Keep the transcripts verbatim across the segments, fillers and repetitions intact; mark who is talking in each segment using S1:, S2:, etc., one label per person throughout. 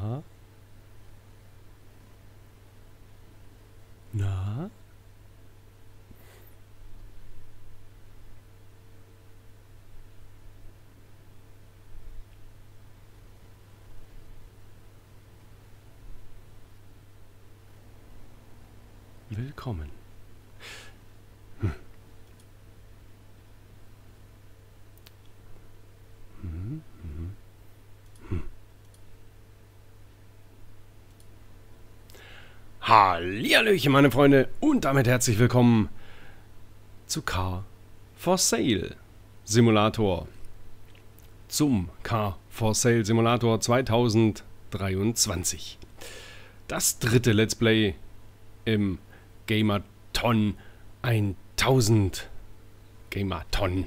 S1: Na? Na? Willkommen. Hm. Hm, hm, hm. Hallihallöchen, meine Freunde, und damit herzlich willkommen zu Car for Sale Simulator. Zum Car for Sale Simulator zweitausenddreiundzwanzig. Das dritte Let's Play im Gamerton tausend. Gamerton.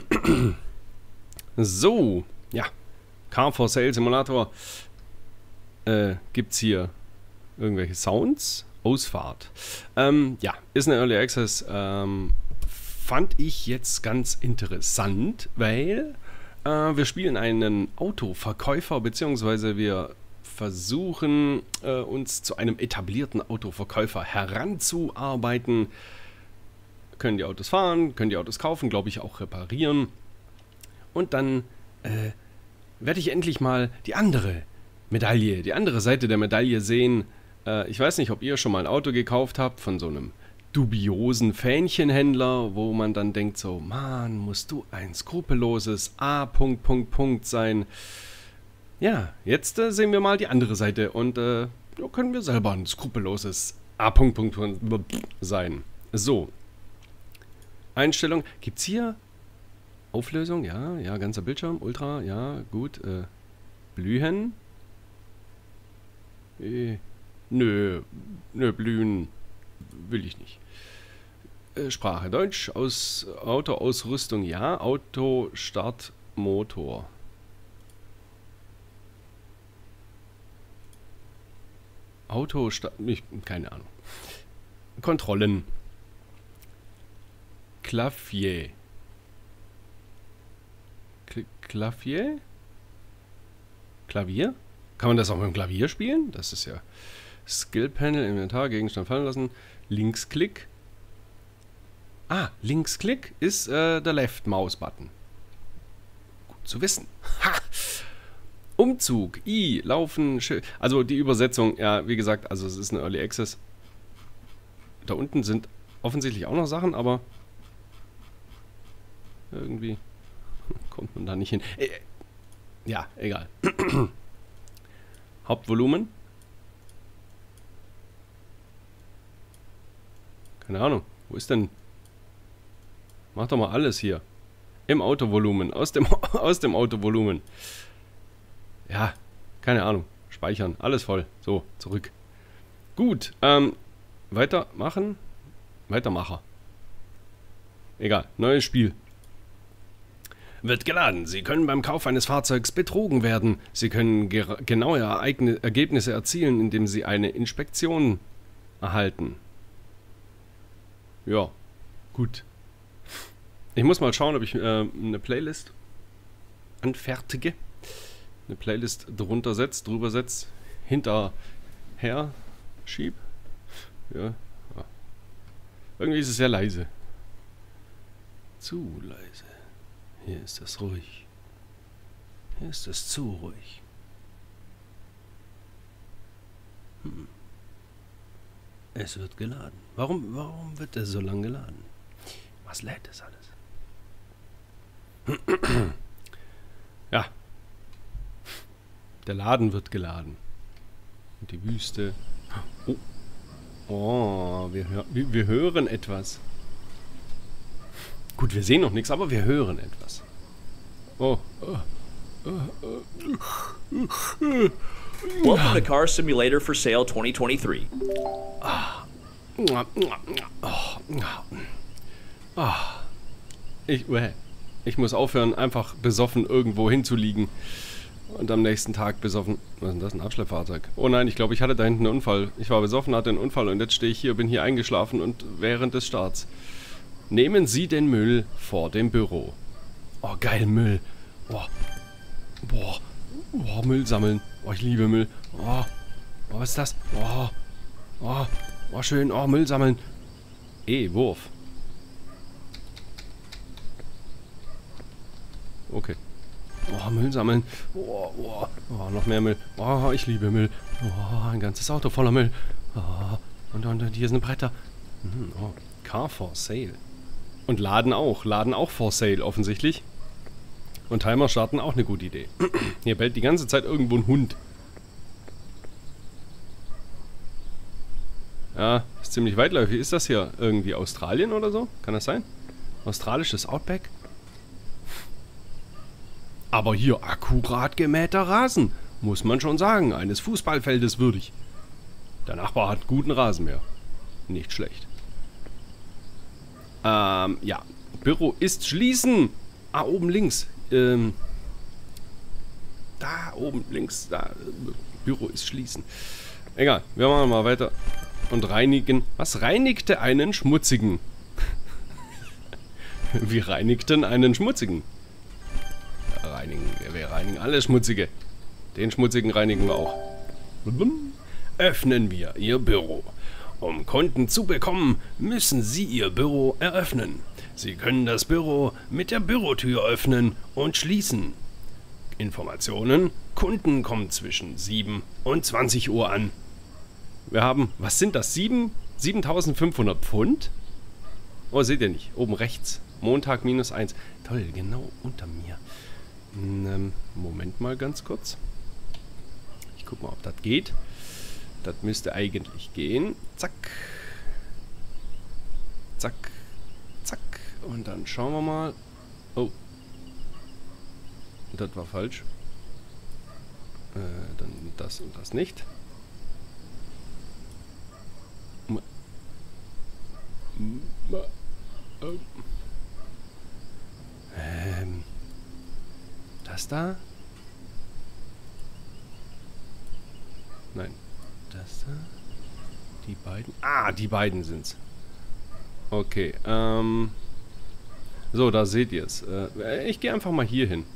S1: So, ja. Car for Sale Simulator. Äh, gibt's hier irgendwelche Sounds? Ausfahrt. Ähm, ja, ist eine Early Access. Ähm, fand ich jetzt ganz interessant, weil äh, wir spielen einen Autoverkäufer, beziehungsweise wir versuchen, äh, uns zu einem etablierten Autoverkäufer heranzuarbeiten. Können die Autos fahren, können die Autos kaufen, glaube ich auch reparieren. Und dann äh, werde ich endlich mal die andere Medaille, die andere Seite der Medaille sehen. Äh, ich weiß nicht, ob ihr schon mal ein Auto gekauft habt von so einem dubiosen Fähnchenhändler, wo man dann denkt so, Mann, musst du ein skrupelloses A. Punkt, Punkt, Punkt sein. Ja, jetzt äh, sehen wir mal die andere Seite und äh, ja, können wir selber ein skrupelloses A. Punkt, Punkt, Punkt sein. So. Einstellung. Gibt es hier Auflösung? Ja, ja, ganzer Bildschirm. Ultra, ja, gut. Äh, Blühen? Äh, nö, nö, Blühen will ich nicht. Äh, Sprache Deutsch. Aus Autoausrüstung, ja. Auto, Start, Motor. Auto, ich, keine Ahnung. Kontrollen. Klavier. Kl Klavier? Klavier? Kann man das auch mit dem Klavier spielen? Das ist ja Skill Panel, Inventar, Gegenstand fallen lassen. Linksklick. Ah, Linksklick ist äh, der Left Mouse Button. Gut zu wissen. Ha! Umzug, I, Laufen, Schild. Also die Übersetzung, ja, wie gesagt, also es ist eine Early Access. Da unten sind offensichtlich auch noch Sachen, aber irgendwie kommt man da nicht hin. Äh, ja, egal. Hauptvolumen. Keine Ahnung, wo ist denn? Mach doch mal alles hier. Im Autovolumen, aus dem, aus dem Autovolumen. Ja, keine Ahnung. Speichern. Alles voll. So, zurück. Gut. Ähm, weitermachen. Weitermacher. Egal. Neues Spiel. Wird geladen. Sie können beim Kauf eines Fahrzeugs betrogen werden. Sie können genaue Ereigne Ergebnisse erzielen, indem Sie eine Inspektion erhalten. Ja. Gut. Ich muss mal schauen, ob ich äh, eine Playlist anfertige. Eine Playlist drunter setzt, drüber setzt, hinterher schieb. Ja. ja. Irgendwie ist es sehr leise. Zu leise. Hier ist es ruhig. Hier ist es zu ruhig. Hm. Es wird geladen. Warum, warum wird es so lang geladen? Was lädt es alles? Ja. Der Laden wird geladen. Und die Wüste. Oh, oh wir, hör, wir, wir hören etwas. Gut, wir sehen noch nichts, aber wir hören etwas. Oh. oh, oh, oh.
S2: Welcome to Car Simulator for Sale twenty twenty-three.
S1: Ah. Oh. Oh. Ich, ich muss aufhören, einfach besoffen irgendwo hinzuliegen. Und am nächsten Tag besoffen... Was ist denn das? Ein Abschleppfahrzeug? Oh nein, ich glaube, ich hatte da hinten einen Unfall. Ich war besoffen, hatte einen Unfall und jetzt stehe ich hier, bin hier eingeschlafen und während des Starts. Nehmen Sie den Müll vor dem Büro. Oh, geil, Müll. Boah. Boah. Boah, Müll sammeln. Oh, ich liebe Müll. Oh, oh was ist das? Oh, oh, oh, schön. Oh, Müll sammeln. Eh, Wurf. Okay. Oh, Müll sammeln. Oh, oh, oh, noch mehr Müll. Oh, ich liebe Müll. Oh, ein ganzes Auto voller Müll. Oh, und, und, und hier sind Bretter. Hm, oh, Car for Sale. Und Laden auch. Laden auch for Sale offensichtlich. Und Timer starten auch eine gute Idee. Hier bellt die ganze Zeit irgendwo ein Hund. Ja, ist ziemlich weitläufig. Ist das hier irgendwie Australien oder so? Kann das sein? Australisches Outback? Aber hier akkurat gemähter Rasen. Muss man schon sagen. Eines Fußballfeldes würdig. Der Nachbar hat guten Rasenmäher. Nicht schlecht. Ähm, ja. Büro ist schließen. Ah, oben links. Ähm. Da, oben links. Da. Büro ist schließen. Egal. Wir machen mal weiter. Und reinigen. Was reinigte einen schmutzigen? Wir reinigten einen schmutzigen. Reinigen. Wir reinigen alle Schmutzige. Den Schmutzigen reinigen wir auch. Öffnen wir Ihr Büro. Um Kunden zu bekommen, müssen Sie Ihr Büro eröffnen. Sie können das Büro mit der Bürotür öffnen und schließen. Informationen: Kunden kommen zwischen sieben und zwanzig Uhr an. Wir haben, was sind das? sieben? siebentausendfünfhundert Pfund? Oh, seht ihr nicht. Oben rechts. Montag minus eins. Toll, genau unter mir. Ähm, Moment mal ganz kurz. Ich guck mal, ob das geht. Das müsste eigentlich gehen. Zack. Zack. Zack. Und dann schauen wir mal. Oh. Das war falsch. Äh, dann das und das nicht. Ähm. Das da? Nein. Das da? Die beiden? Ah, die beiden sind's. Okay, ähm. So, da seht ihr es. Äh, ich gehe einfach mal hier hin.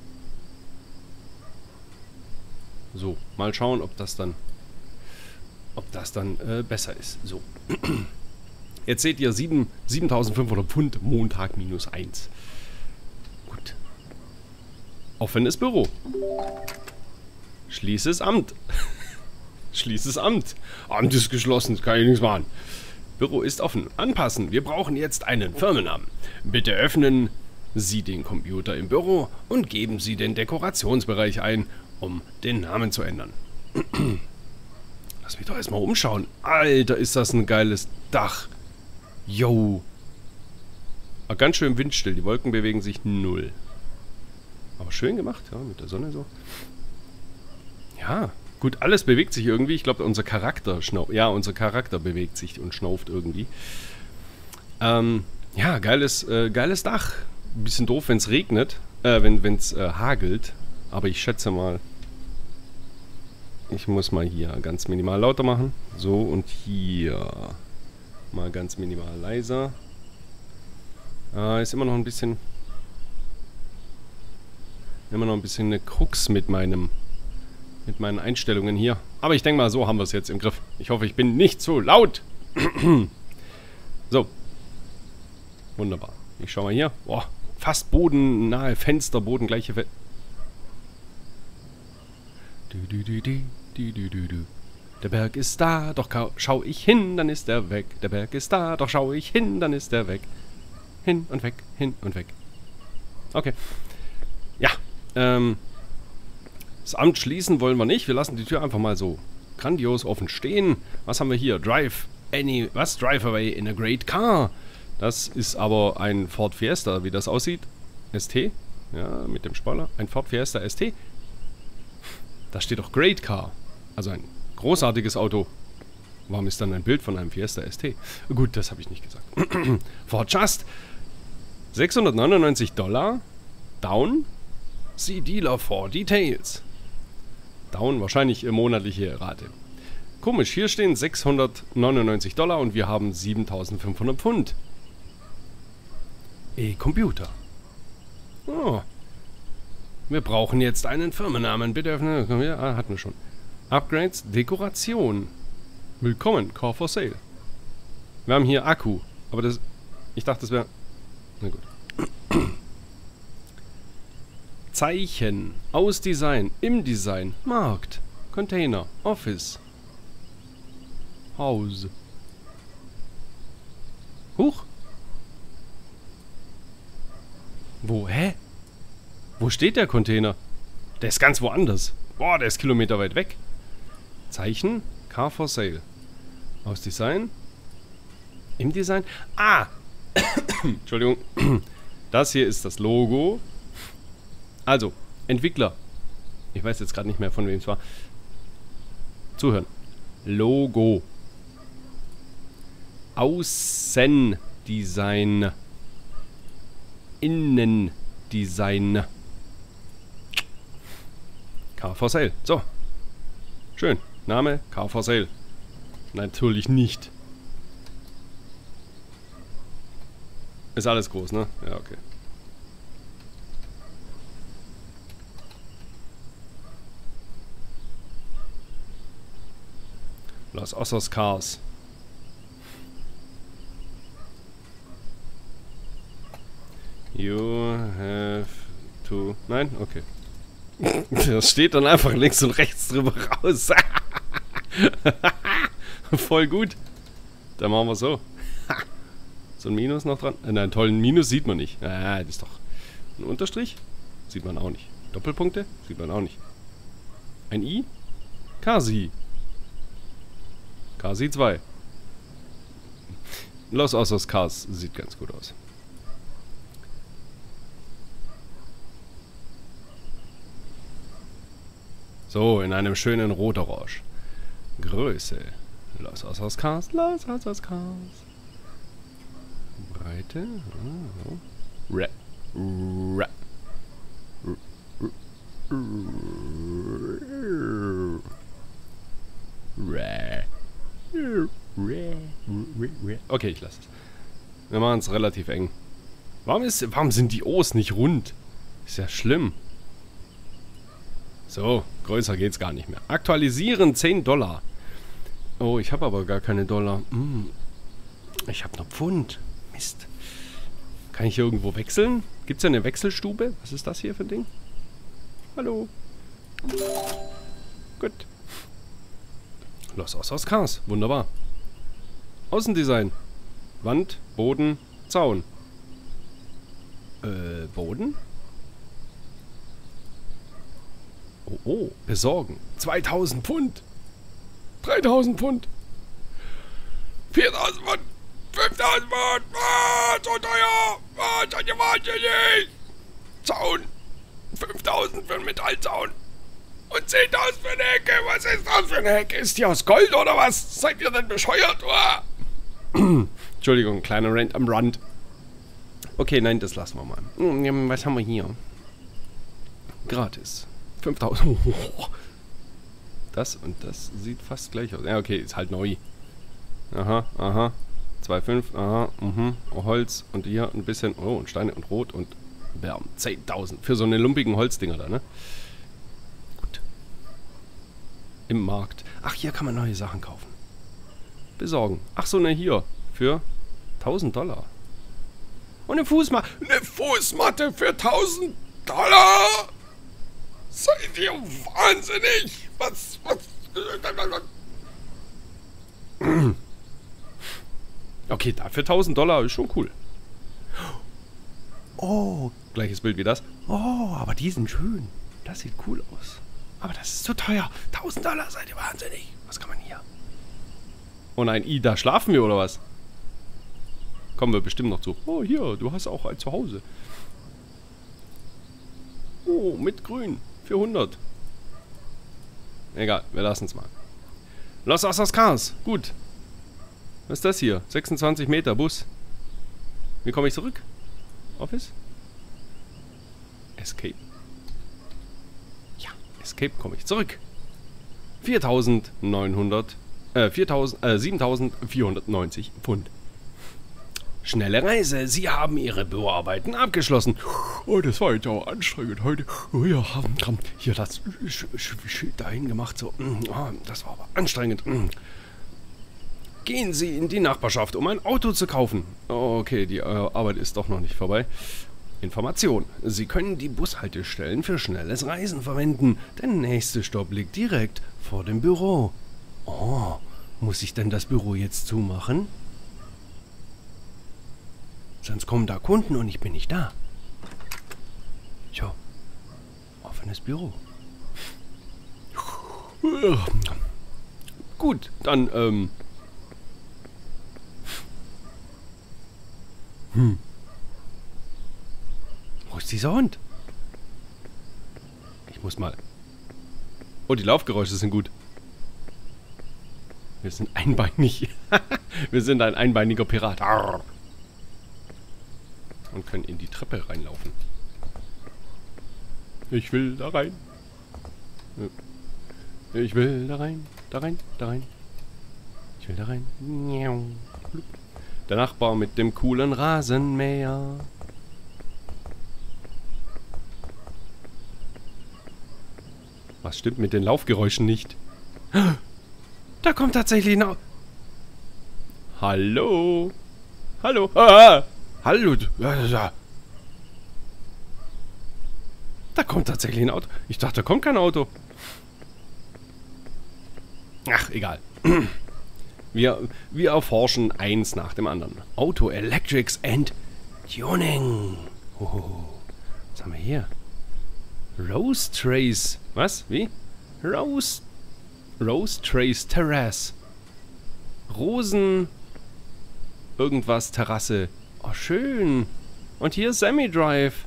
S1: So, mal schauen, ob das dann ob das dann äh, besser ist. So. Jetzt seht ihr siebentausendfünfhundert Pfund, Montag minus eins. Gut. Offenes Büro. Schließes Amt. Schließes Amt. Amt ist geschlossen, kann ich nichts machen. Büro ist offen. Anpassen. Wir brauchen jetzt einen Firmennamen. Bitte öffnen Sie den Computer im Büro und geben Sie den Dekorationsbereich ein, um den Namen zu ändern. Lass mich doch erstmal umschauen. Alter, ist das ein geiles Dach. Yo. Aber ganz schön windstill. Die Wolken bewegen sich null. Aber schön gemacht, ja, mit der Sonne so. Ja, gut, alles bewegt sich irgendwie. Ich glaube, unser Charakter schnauft. Ja, unser Charakter bewegt sich und schnauft irgendwie. Ähm, ja, geiles, äh, geiles Dach. Ein bisschen doof, wenn es regnet. Äh, wenn es äh, hagelt. Aber ich schätze mal. Ich muss mal hier ganz minimal lauter machen. So, und hier mal ganz minimal leiser. Äh, ist immer noch ein bisschen... Immer noch ein bisschen eine Krux mit meinem... Mit meinen Einstellungen hier. Aber ich denke mal, so haben wir es jetzt im Griff. Ich hoffe, ich bin nicht zu laut. So. Wunderbar. Ich schau mal hier. Boah, fast bodennahe Fenster, bodengleiche Fenster. Der Berg ist da, doch schau ich hin, dann ist er weg. Der Berg ist da, doch schau ich hin, dann ist er weg. Hin und weg, hin und weg. Okay. Ja, ähm... das Amt schließen wollen wir nicht. Wir lassen die Tür einfach mal so grandios offen stehen. Was haben wir hier? Drive any... Was? Drive away in a great car. Das ist aber ein Ford Fiesta, wie das aussieht. S T. Ja, mit dem Spoiler. Ein Ford Fiesta S T. Da steht doch Great Car. Also ein großartiges Auto. Warum ist dann ein Bild von einem Fiesta S T? Gut, das habe ich nicht gesagt. For just sechshundertneunundneunzig Dollar. Down. See Dealer for Details. Down, wahrscheinlich monatliche Rate. Komisch, hier stehen sechshundertneunundneunzig Dollar und wir haben siebentausendfünfhundert Pfund. E-Computer. Oh. Wir brauchen jetzt einen Firmennamen. Bitte öffnen. Ah, hatten wir schon. Upgrades, Dekoration. Willkommen, Car for Sale. Wir haben hier Akku, aber das... Ich dachte, das wäre... Na gut. Zeichen, Ausdesign, im Design, Markt, Container, Office, Haus. Huch. Wo, hä? Wo steht der Container? Der ist ganz woanders. Boah, der ist Kilometer weit weg. Zeichen, Car for Sale. Ausdesign. Im Design. Ah! Entschuldigung. Das hier ist das Logo. Also, Entwickler. Ich weiß jetzt gerade nicht mehr, von wem es war. Zuhören. Logo. Außendesign. Innendesign. Car for Sale. So. Schön. Name Car for Sale. Natürlich nicht. Ist alles groß, ne? Ja, okay. Los Osos Cars. You have to... Nein? Okay. Das steht dann einfach links und rechts drüber raus. Voll gut. Dann machen wir so. So ein Minus noch dran. Äh, nein, tollen Minus sieht man nicht. Ah, das ist doch... Ein Unterstrich? Sieht man auch nicht. Doppelpunkte? Sieht man auch nicht. Ein I? Kasi. Kasi zwei. Los Osos Cars sieht ganz gut aus. So, in einem schönen Rot-Orange. Größe. Los Osos Cars, Los Osos Cars. Breite. Oh. Ra. Ra. Ra. Okay, ich lasse es. Wir machen es relativ eng. Warum, ist, warum sind die O's nicht rund? Ist ja schlimm. So, größer geht's gar nicht mehr. Aktualisieren, zehn Dollar. Oh, ich habe aber gar keine Dollar. Hm. Ich habe noch Pfund. Mist. Kann ich hier irgendwo wechseln? Gibt's ja eine Wechselstube? Was ist das hier für ein Ding? Hallo. Gut. Los Osos Cars. Wunderbar. Außendesign. Wand, Boden, Zaun. Äh, Boden? Oh, oh, besorgen. zweitausend Pfund. dreitausend Pfund. viertausend Pfund. fünftausend Pfund. Ah, so teuer. Ah, seid ihr wahnsinnig. Zaun. fünftausend für einen Metallzaun. Und zehntausend für eine Hecke. Was ist das für eine Hecke? Ist die aus Gold oder was? Seid ihr denn bescheuert? Ah. Entschuldigung, kleiner Rant am Rand. Okay, nein, das lassen wir mal. Was haben wir hier? Gratis. fünftausend. Das und das sieht fast gleich aus. Ja, okay, ist halt neu. Aha, aha. zwei Komma fünf, aha, mhm. Oh, Holz und hier ein bisschen. Oh, und Steine und Rot und Bärm. zehntausend. Für so eine lumpigen Holzdinger da, ne? Gut. Im Markt. Ach, hier kann man neue Sachen kaufen. Besorgen. Ach so, ne, hier. Für tausend Dollar. Und eine Fußmatte. Eine Fußmatte für tausend Dollar? Seid ihr wahnsinnig? Was, was? Okay, dafür tausend Dollar ist schon cool. Oh, gleiches Bild wie das. Oh, aber die sind schön. Das sieht cool aus. Aber das ist zu teuer. tausend Dollar, seid ihr wahnsinnig. Was kann man hier? Oh nein, I, da schlafen wir oder was? Kommen wir bestimmt noch zu. Oh, hier, du hast auch ein Zuhause. Oh, mit Grün. für hundert. Egal, wir lassen es mal. Los Osos Cars. Gut. Was ist das hier? sechsundzwanzig Meter Bus. Wie komme ich zurück? Office? Escape. Ja, Escape komme ich zurück. viertausendneunhundert, äh, viertausend, äh, siebentausendvierhundertneunzig Pfund. Schnelle Reise, Sie haben Ihre Büroarbeiten abgeschlossen. Oh, das war jetzt auch anstrengend heute. Oh ja, hier das Schild dahin gemacht. So. Oh, das war aber anstrengend. Gehen Sie in die Nachbarschaft, um ein Auto zu kaufen. Oh, okay, die äh, Arbeit ist doch noch nicht vorbei. Information. Sie können die Bushaltestellen für schnelles Reisen verwenden. Der nächste Stopp liegt direkt vor dem Büro. Oh, muss ich denn das Büro jetzt zumachen? Sonst kommen da Kunden und ich bin nicht da. Tja, offenes Büro. Gut, dann, ähm... Hm. Wo ist dieser Hund? Ich muss mal... Oh, die Laufgeräusche sind gut. Wir sind einbeinig. Wir sind ein einbeiniger Pirat. Arr. Und können in die Treppe reinlaufen. Ich will da rein. Ich will da rein, da rein, da rein. Ich will da rein. Der Nachbar mit dem coolen Rasenmäher. Was stimmt mit den Laufgeräuschen nicht? Da kommt tatsächlich ein Auto. Hallo? Hallo? Ah! Hallo? Da kommt tatsächlich ein Auto. Ich dachte, da kommt kein Auto. Ach, egal. Wir, wir erforschen eins nach dem anderen. Auto, Electrics and Tuning. Oh, was haben wir hier? Rose Trace. Was? Wie? Rose... Rose Trace Terrace. Rosen... Irgendwas Terrasse. Oh, schön. Und hier Semi-Drive.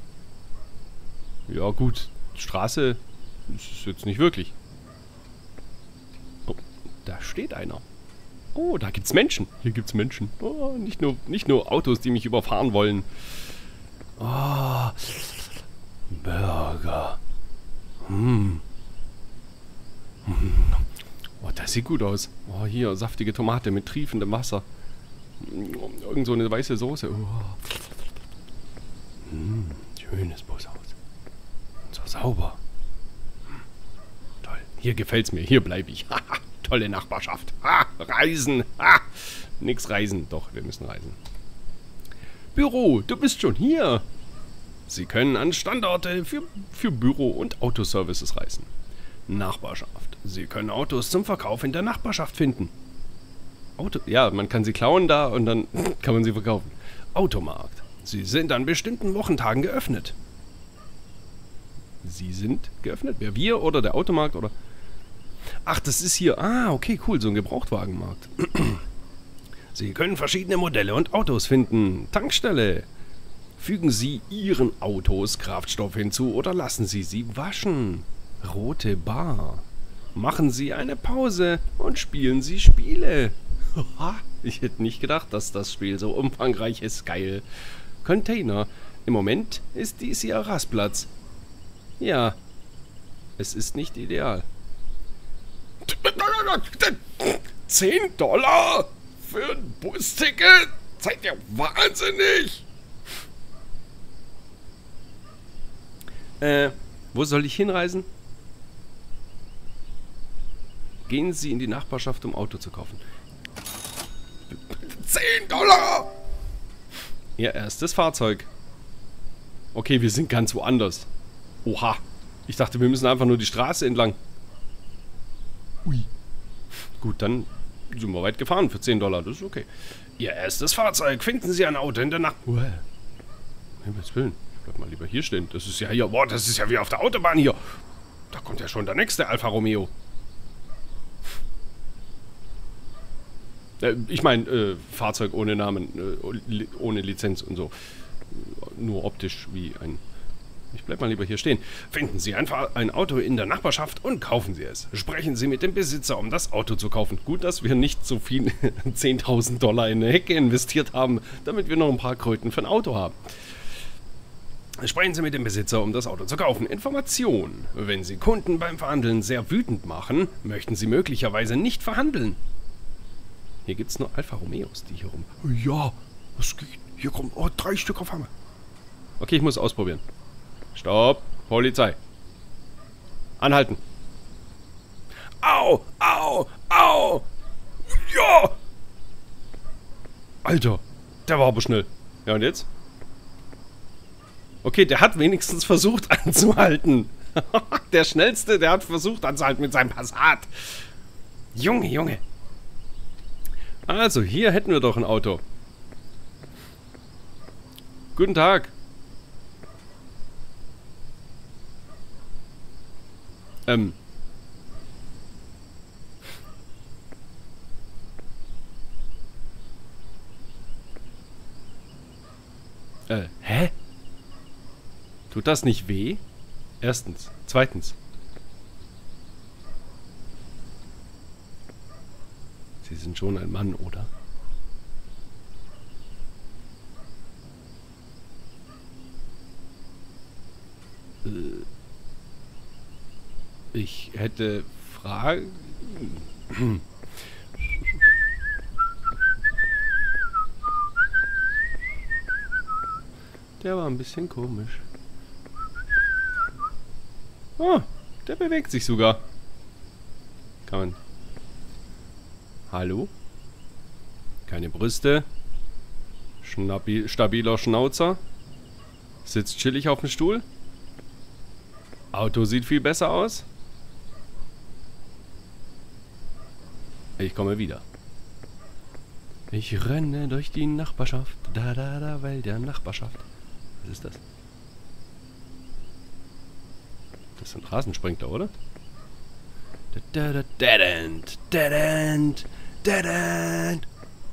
S1: Ja, gut. Straße ist jetzt nicht wirklich. Oh, da steht einer. Oh, da gibt's Menschen. Hier gibt's Menschen. Oh, nicht nur, nicht nur Autos, die mich überfahren wollen. Oh, Burger. Hm. Oh, das sieht gut aus. Oh, hier, saftige Tomate mit triefendem Wasser. Irgend so eine weiße Soße. Oh. Hm, schönes Bushaus. Und so sauber. Hm, toll. Hier gefällt's mir. Hier bleibe ich. Tolle Nachbarschaft. Ha, reisen. Ha. Nix reisen. Doch, wir müssen reisen. Büro, du bist schon hier. Sie können an Standorte für, für Büro- und Autoservices reisen. Nachbarschaft. Sie können Autos zum Verkauf in der Nachbarschaft finden. Auto, ja, man kann sie klauen da und dann kann man sie verkaufen. Automarkt. Sie sind an bestimmten Wochentagen geöffnet. Sie sind geöffnet? Wer, wir oder der Automarkt oder... Ach, das ist hier... Ah, okay, cool, so ein Gebrauchtwagenmarkt. Sie können verschiedene Modelle und Autos finden. Tankstelle. Fügen Sie Ihren Autos Kraftstoff hinzu oder lassen Sie sie waschen. Rote Bar. Machen Sie eine Pause und spielen Sie Spiele. Ich hätte nicht gedacht, dass das Spiel so umfangreich ist. Geil. Container. Im Moment ist dies Ihr Rastplatz. Ja. Es ist nicht ideal. zehn Dollar für ein Busticket? Seid ihr wahnsinnig? Äh, wo soll ich hinreisen? Gehen Sie in die Nachbarschaft, um Auto zu kaufen. zehn Dollar! Ihr erstes Fahrzeug. Okay, wir sind ganz woanders. Oha. Ich dachte, wir müssen einfach nur die Straße entlang. Ui. Gut, dann sind wir weit gefahren für zehn Dollar. Das ist okay. Ihr erstes Fahrzeug. Finden Sie ein Auto in der Nacht. Um Himmels Willen. Ich bleib mal lieber hier stehen. Das ist ja hier. Boah, das ist ja wie auf der Autobahn hier. Da kommt ja schon der nächste Alfa Romeo. Äh, ich meine, äh, Fahrzeug ohne Namen, äh, ohne Lizenz und so. Nur optisch wie ein... Ich bleib mal lieber hier stehen. Finden Sie einfach ein Auto in der Nachbarschaft und kaufen Sie es. Sprechen Sie mit dem Besitzer, um das Auto zu kaufen. Gut, dass wir nicht so viel zehntausend Dollar in eine Hecke investiert haben, damit wir noch ein paar Kröten für ein Auto haben. Sprechen Sie mit dem Besitzer, um das Auto zu kaufen. Information. Wenn Sie Kunden beim Verhandeln sehr wütend machen, möchten Sie möglicherweise nicht verhandeln. Hier gibt es nur Alfa Romeos, die hier rum... Ja, Was geht? Hier kommen oh, drei Stück auf einmal. Okay, ich muss ausprobieren. Stopp. Polizei. Anhalten. Au, au, au. Ja. Alter, der war aber schnell. Ja, und jetzt? Okay, der hat wenigstens versucht anzuhalten. Der Schnellste, der hat versucht anzuhalten mit seinem Passat. Junge, Junge. Also, hier hätten wir doch ein Auto. Guten Tag. Ähm. Äh, hä? Tut das nicht weh? Erstens. Zweitens. Sie sind schon ein Mann, oder? Äh, ich hätte Fragen. Der war ein bisschen komisch. Oh, der bewegt sich sogar. Kann man. Hallo? Keine Brüste. Schnappi, stabiler Schnauzer. Sitzt chillig auf dem Stuhl. Auto sieht viel besser aus. Ich komme wieder. Ich renne durch die Nachbarschaft. Da, da, da, weil der Nachbarschaft. Was ist das? Das ist ein Rasensprenkler, oder? Da, da, da, dead end, dead end, dead end.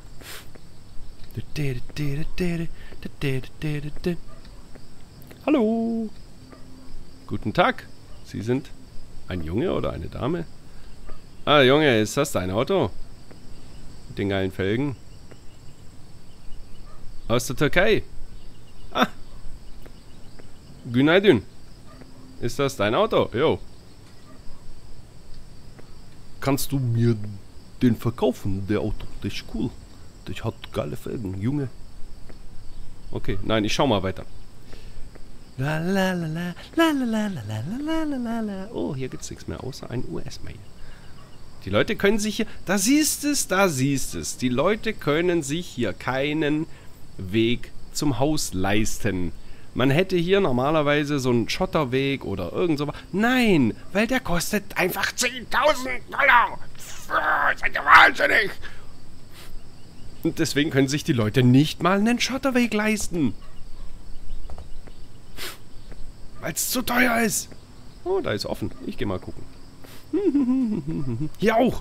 S1: Hallo. Guten Tag. Sie sind ein Junge oder eine Dame? Ah, Junge, ist das dein Auto? Mit den geilen Felgen? Aus der Türkei? Ah. Günaydin. Ist das dein Auto? Jo. Kannst du mir den verkaufen, der Auto? Das ist cool. Das hat geile Felgen, Junge. Okay, nein, ich schau mal weiter. La la la la la la la la la la la la. Oh, hier gibt's nichts mehr außer ein U S-Mail. Die Leute können sich hier... Da siehst es, da siehst es. Die Leute können sich hier keinen Weg zum Haus leisten. Man hätte hier normalerweise so einen Schotterweg oder irgend sowas. Nein, weil der kostet einfach zehntausend Dollar. Seid ihr wahnsinnig? Und deswegen können sich die Leute nicht mal einen Schotterweg leisten. Weil es zu teuer ist. Oh, da ist offen. Ich gehe mal gucken. Hier auch.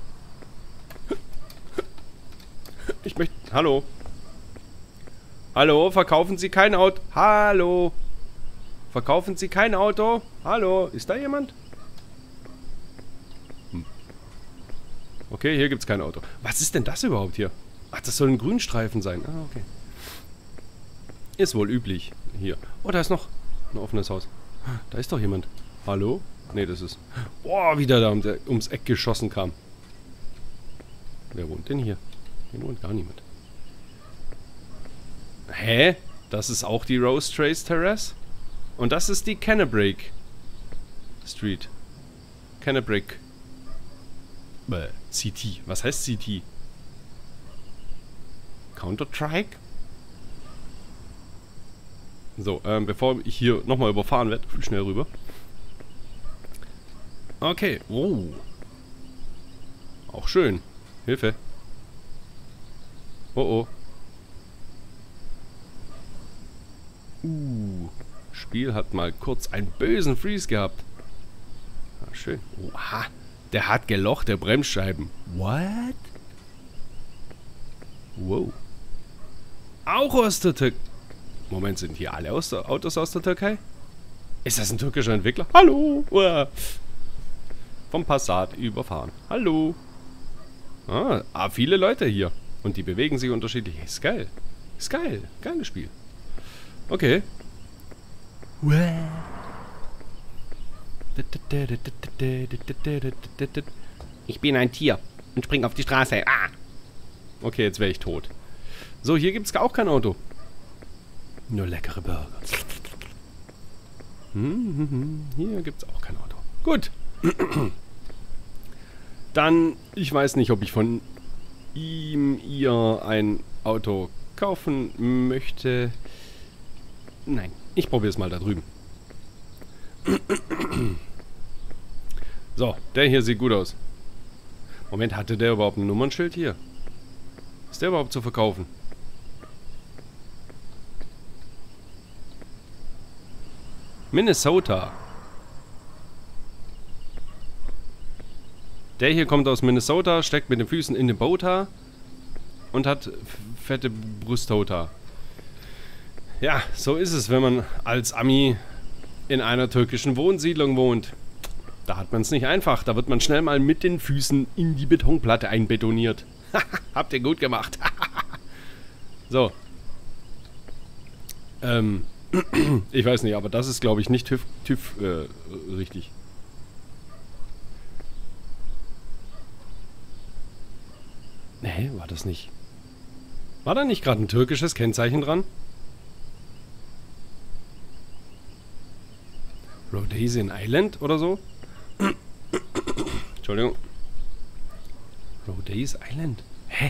S1: Ich möchte... Hallo. Hallo, verkaufen Sie kein Auto? Hallo. Verkaufen Sie kein Auto? Hallo, ist da jemand? Hm. Okay, hier gibt es kein Auto. Was ist denn das überhaupt hier? Ach, das soll ein Grünstreifen sein. Ah, okay. Ist wohl üblich hier. Oh, da ist noch ein offenes Haus. Da ist doch jemand. Hallo? Ne, das ist... Boah, wieder da um der, ums Eck geschossen kam. Wer wohnt denn hier? Hier wohnt gar niemand. Hä? Das ist auch die Rose Trace Terrace? Und das ist die Cannebrake Street. Cannebrake. Bäh, C T. Was heißt C T? Counter-Strike? So, ähm, bevor ich hier nochmal überfahren werde, schnell rüber. Okay. Oh. Auch schön. Hilfe. Oh oh. Uh. Spiel hat mal kurz einen bösen Freeze gehabt. Ah, schön. Oha. Der hat gelochte Bremsscheiben. What? Wow. Auch aus der Türkei. Moment, sind hier alle aus der, Autos aus der Türkei? Ist das ein türkischer Entwickler? Hallo! Uah. Vom Passat überfahren. Hallo! Ah, ah, viele Leute hier. Und die bewegen sich unterschiedlich. Ist geil. Ist geil. Geiles Spiel. Okay. Uah. Ich bin ein Tier und spring auf die Straße. Ah! Okay, jetzt wäre ich tot. So, hier gibt es auch kein Auto. Nur leckere Burger. Hm, hier gibt es auch kein Auto. Gut. Dann, ich weiß nicht, ob ich von ihm, ihr ein Auto kaufen möchte. Nein, ich probiere es mal da drüben. So, der hier sieht gut aus. Moment, hatte der überhaupt ein Nummernschild hier? Ist der überhaupt zu verkaufen? Minnesota. Der hier kommt aus Minnesota, steckt mit den Füßen in den Bota und hat fette Brusthota. Ja, so ist es, wenn man als Ami in einer türkischen Wohnsiedlung wohnt. Da hat man es nicht einfach. Da wird man schnell mal mit den Füßen in die Betonplatte einbetoniert. Habt ihr gut gemacht. So. Ähm, ich weiß nicht, aber das ist, glaube ich, nicht TÜV, TÜV äh, richtig. Nee, war das nicht. War da nicht gerade ein türkisches Kennzeichen dran? Rhodesian Island oder so? Entschuldigung. Rhodes Island? Hä?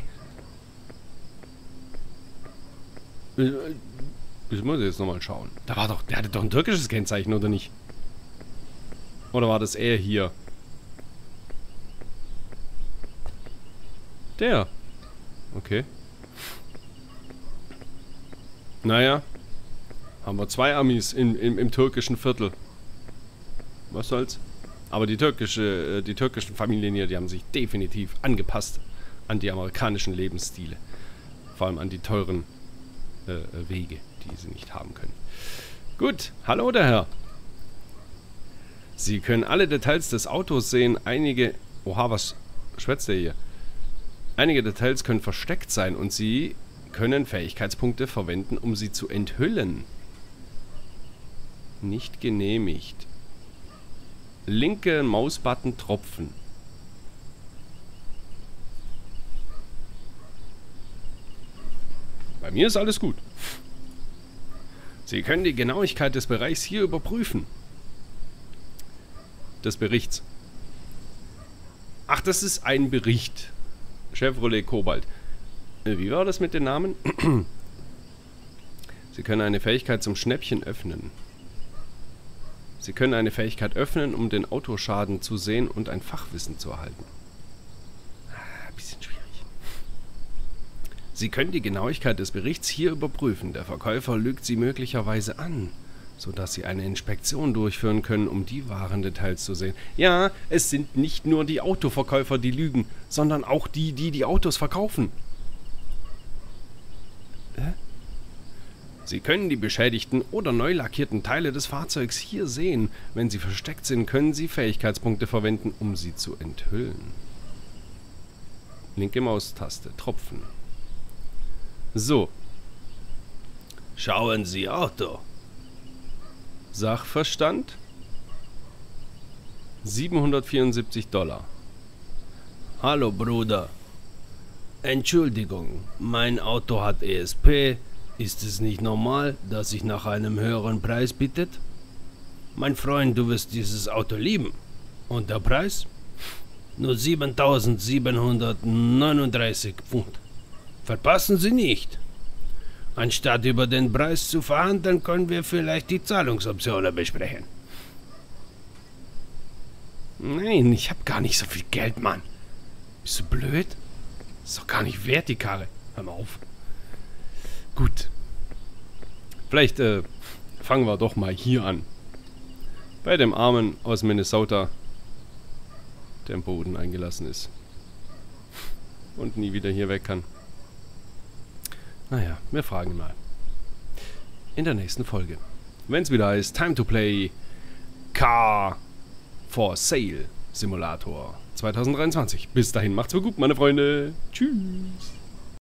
S1: Ich muss jetzt nochmal schauen. Da war doch, der hatte doch ein türkisches Kennzeichen, oder nicht? Oder war das er hier? Der. Okay. Naja. Haben wir zwei Amis in, im, im türkischen Viertel. Was soll's? Aber die türkische, die türkischen Familien hier, die haben sich definitiv angepasst an die amerikanischen Lebensstile. Vor allem an die teuren äh, Wege, die sie nicht haben können. Gut, hallo der Herr. Sie können alle Details des Autos sehen. Einige... Oha, was schwätzt der hier? Einige Details können versteckt sein und Sie können Fähigkeitspunkte verwenden, um sie zu enthüllen. Nicht genehmigt. Linke Mausbutton tropfen. Bei mir ist alles gut. Sie können die Genauigkeit des Bereichs hier überprüfen. Des Berichts. Ach, das ist ein Bericht. Chevrolet Cobalt. Wie war das mit den Namen? Sie können eine Fähigkeit zum Schnäppchen öffnen. Sie können eine Fähigkeit öffnen, um den Autoschaden zu sehen und ein Fachwissen zu erhalten. Ah, bisschen schwierig. Sie können die Genauigkeit des Berichts hier überprüfen. Der Verkäufer lügt Sie möglicherweise an, sodass Sie eine Inspektion durchführen können, um die wahren Details zu sehen. Ja, es sind nicht nur die Autoverkäufer, die lügen, sondern auch die, die die Autos verkaufen. Hä? Sie können die beschädigten oder neu lackierten Teile des Fahrzeugs hier sehen. Wenn sie versteckt sind, können Sie Fähigkeitspunkte verwenden, um sie zu enthüllen. Linke Maustaste, Tropfen. So. Schauen Sie Auto. Sachverstand? siebenhundertvierundsiebzig Dollar. Hallo Bruder. Entschuldigung, mein Auto hat E S P. Ist es nicht normal, dass ich nach einem höheren Preis bittet? Mein Freund, du wirst dieses Auto lieben. Und der Preis? Nur siebentausendsiebenhundertneununddreißig Pfund. Verpassen Sie nicht. Anstatt über den Preis zu verhandeln, können wir vielleicht die Zahlungsoptionen besprechen. Nein, ich habe gar nicht so viel Geld, Mann. Bist du blöd? Ist doch gar nicht wert, die Karre. Hör mal auf. Gut. Vielleicht äh, fangen wir doch mal hier an. Bei dem Armen aus Minnesota, der im Boden eingelassen ist. Und nie wieder hier weg kann. Naja, wir fragen mal. In der nächsten Folge. Wenn es wieder heißt, Time to Play Car for Sale Simulator zwanzig dreiundzwanzig. Bis dahin, macht's gut, meine Freunde. Tschüss.